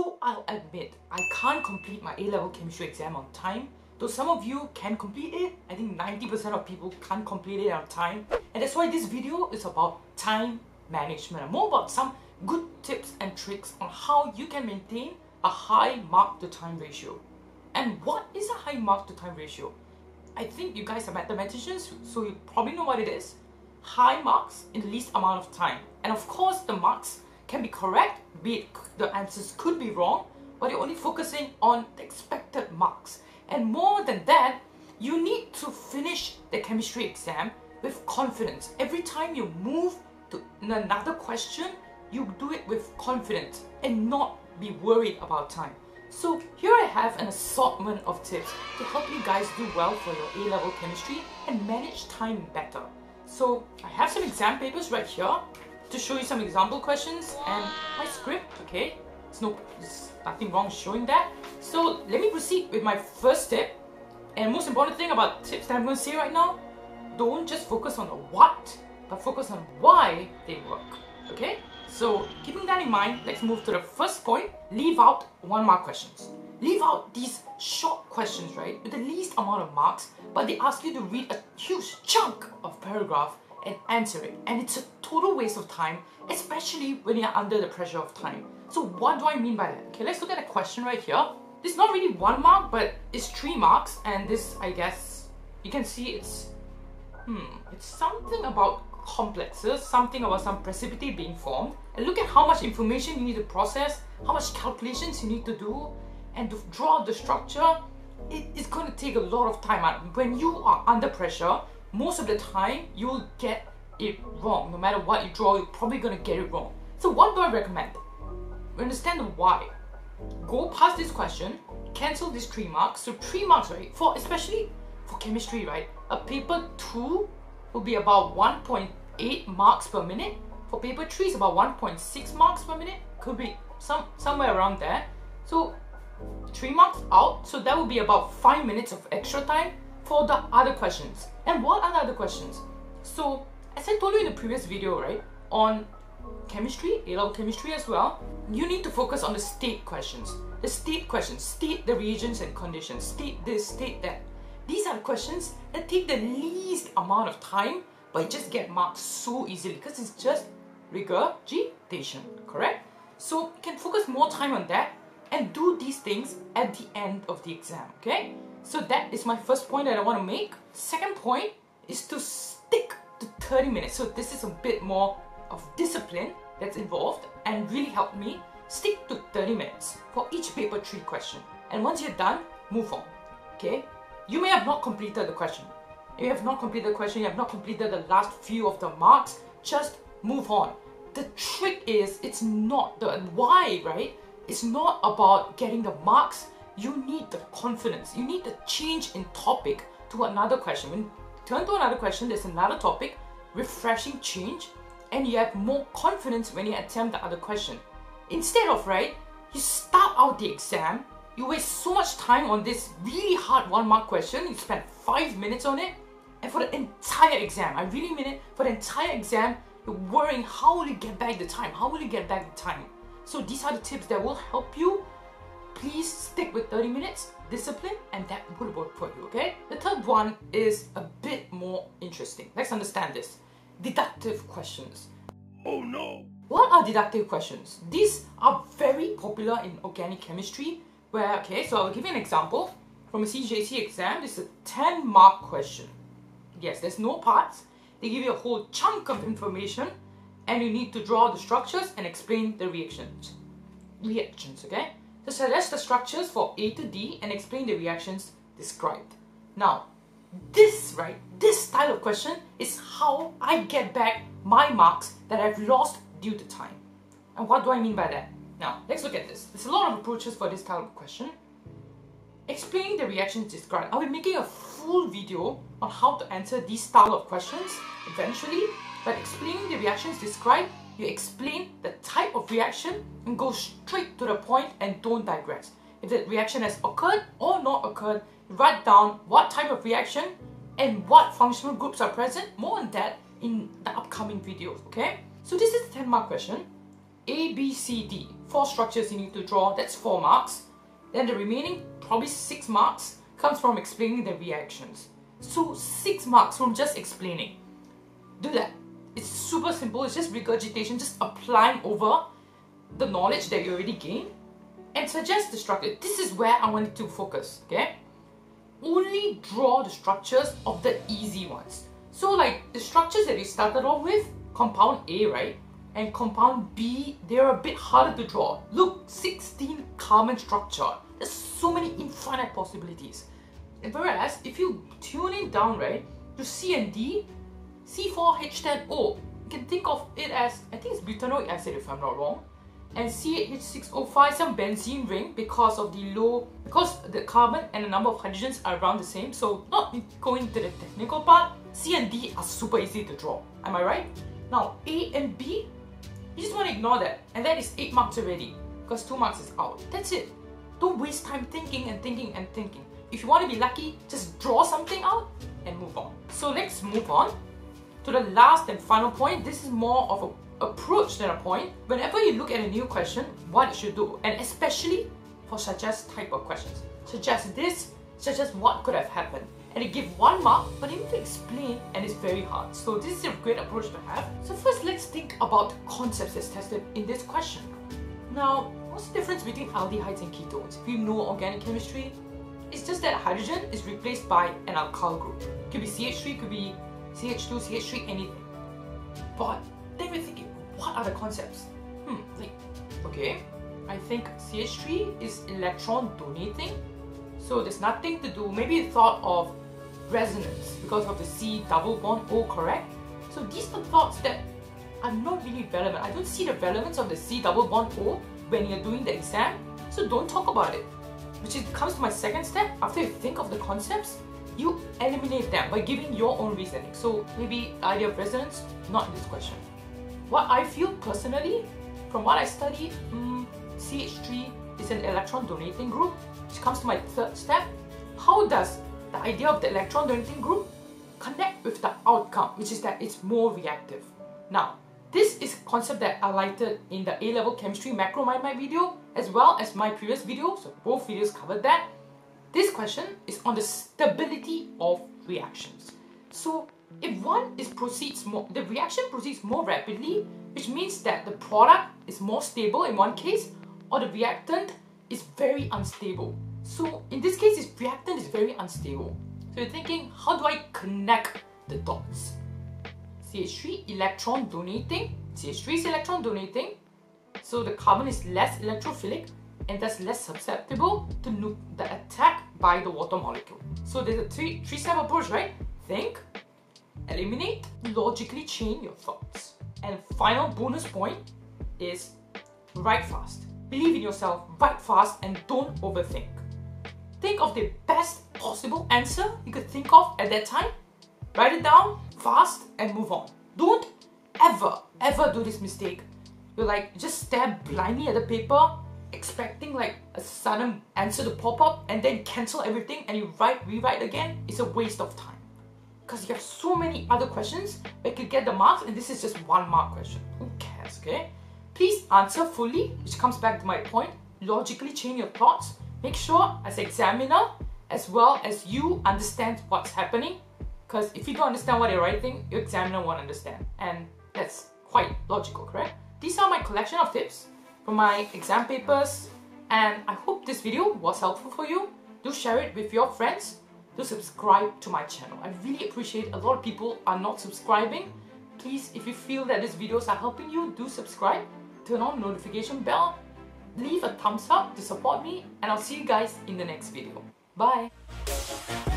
So I'll admit, I can't complete my A-level chemistry exam on time. Though some of you can complete it, I think 90% of people can't complete it on time. And that's why this video is about time management. More about some good tips and tricks on how you can maintain a high mark to time ratio. And what is a high mark to time ratio? I think you guys are mathematicians, so you probably know what it is. High marks in the least amount of time. And of course, the marks can be correct, be it the answers could be wrong, but you're only focusing on the expected marks. And more than that, you need to finish the chemistry exam with confidence. Every time you move to another question, you do it with confidence and not be worried about time. So here I have an assortment of tips to help you guys do well for your A-level chemistry and manage time better. So I have some exam papers right here to show you some example questions and my script, okay? There's nothing wrong showing that. So let me proceed with my first tip. And most important thing about tips that I'm going to say right now, don't just focus on the what, but focus on why they work, okay? So keeping that in mind, let's move to the first point. Leave out 1 mark questions. Leave out these short questions, right, with the least amount of marks, but they ask you to read a huge chunk of paragraph and answer it. And it's a total waste of time, especially when you're under the pressure of time. So what do I mean by that? Okay, let's look at a question right here. This is not really 1 mark, but it's 3 marks. And this, I guess, you can see it's something about complexes, something about some precipitate being formed. And look at how much information you need to process, how much calculations you need to do, and to draw the structure. It is going to take a lot of time. When you are under pressure, most of the time you'll get it wrong. No matter what you draw, you're probably going to get it wrong. So what do I recommend? Understand the why. Go past this question, cancel these 3 marks. So 3 marks, right? Especially for chemistry, right? A paper 2 will be about 1.8 marks per minute. For paper 3 is about 1.6 marks per minute. Could be somewhere around there. So 3 marks out. So that will be about 5 minutes of extra time for the other questions. And what are the other questions? So as I told you in the previous video, right, on chemistry, A-level chemistry as well, you need to focus on the state questions. The state questions, state the reagents and conditions, state this, state that. These are the questions that take the least amount of time, but you just get marked so easily because it's just regurgitation, correct? So you can focus more time on that and do these things at the end of the exam, okay? So that is my first point that I want to make. Second point is to stick to 30 minutes. So this is a bit more of discipline that's involved and really helped me. Stick to 30 minutes for each paper 3 question. And once you're done, move on, okay? You may have not completed the question. If you have not completed the question, you have not completed the last few of the marks, just move on. The trick is, it's not the why, right? It's not about getting the marks. You need the confidence. You need the change in topic to another question. When you turn to another question, there's another topic, refreshing change, and you have more confidence when you attempt the other question. Instead of, right, you start out the exam, you waste so much time on this really hard 1 mark question, you spend 5 minutes on it, and for the entire exam, I really mean it, for the entire exam, you're worrying how will you get back the time, how will you get back the time. So these are the tips that will help you. Please stick with 30 minutes, discipline, and that will work for you, okay? The third one is a bit more interesting. Let's understand this. Deductive questions. Oh no! What are deductive questions? These are very popular in organic chemistry where, okay, so I'll give you an example. From a CJC exam, this is a 10 mark question. Yes, there's no parts. They give you a whole chunk of information and you need to draw the structures and explain the reactions, okay? So suggest the structures for A to D and explain the reactions described. Now, this style of question is how I get back my marks that I've lost due to time. And what do I mean by that? Now, let's look at this. There's a lot of approaches for this type of question. Explaining the reactions described. I'll be making a full video on how to answer these style of questions eventually. But explaining the reactions described, you explain the type of reaction and go straight to the point and don't digress. If the reaction has occurred or not occurred, write down what type of reaction and what functional groups are present. More on that in the upcoming videos, okay? So this is the 10 mark question. A, B, C, D. 4 structures you need to draw, that's 4 marks. Then the remaining, probably 6 marks, comes from explaining the reactions. So 6 marks from just explaining. Do that. It's super simple, it's just regurgitation, just applying over the knowledge that you already gained and suggest the structure. This is where I want you to focus, okay? Only draw the structures of the easy ones. So like the structures that you started off with, compound A, right? And compound B, they're a bit harder to draw. Look, 16 carbon structure. There's so many infinite possibilities. And whereas, if you tune it down, right, to C and D, C4H10O, you can think of it as, I think it's butanoic acid if I'm not wrong. And CH6O5, some benzene ring because the carbon and the number of hydrogens are around the same. So not going to the technical part, C and D are super easy to draw. Am I right? Now A and B, you just want to ignore that. And that is 8 marks already because 2 marks is out. That's it. Don't waste time thinking and thinking and thinking. If you want to be lucky, just draw something out and move on. So let's move on to the last and final point. This is more of an approach than a point. Whenever you look at a new question, what you should do, and especially for suggest type of questions. Suggest this, suggest what could have happened. And you give 1 mark, but you need to explain and it's very hard. So this is a great approach to have. So first let's think about concepts that's tested in this question. Now, what's the difference between aldehydes and ketones? If you know organic chemistry, it's just that hydrogen is replaced by an alkyl group. It could be CH3, could be CH2, CH3, anything. But then we're thinking, what are the concepts? Okay, I think CH3 is electron donating. So there's nothing to do, maybe you thought of resonance because of the C double bond O, correct? So these are thoughts that are not really relevant. I don't see the relevance of the C double bond O when you're doing the exam, so don't talk about it. Which comes to my second step. After you think of the concepts, you eliminate them by giving your own reasoning. So maybe the idea of resonance, not in this question. What I feel personally, from what I studied, CH3 is an electron donating group, which comes to my third step. How does the idea of the electron donating group connect with the outcome, which is that it's more reactive? Now, this is a concept that I highlighted in the A-level chemistry macro mind video, as well as my previous video, so both videos covered that. This question is on the stability of reactions. So if the reaction proceeds more rapidly, which means that the product is more stable in one case, or the reactant is very unstable. So in this case, this reactant is very unstable. So you're thinking, how do I connect the dots? CH3 electron donating, CH3 is electron donating, so the carbon is less electrophilic and thus less susceptible to the attack by the water molecule. So there's a three-step approach, right? Think, eliminate, logically chain your thoughts. And final bonus point is write fast. Believe in yourself, write fast and don't overthink. Think of the best possible answer you could think of at that time. Write it down fast and move on. Don't ever do this mistake. You're like, just stare blindly at the paper, expecting like a sudden answer to pop up and then cancel everything and you rewrite again. It's a waste of time. Because you have so many other questions where you could get the marks and this is just 1 mark question. Who cares, okay? Please answer fully, which comes back to my point. Logically chain your thoughts. Make sure as an examiner, as well as you understand what's happening. Because if you don't understand what you're writing, your examiner won't understand. And that's quite logical, correct? These are my collection of tips from my exam papers. And I hope this video was helpful for you. Do share it with your friends. Do subscribe to my channel. I really appreciate a lot of people are not subscribing. Please, if you feel that these videos are helping you, do subscribe. Turn on the notification bell. Leave a thumbs up to support me. And I'll see you guys in the next video. Bye!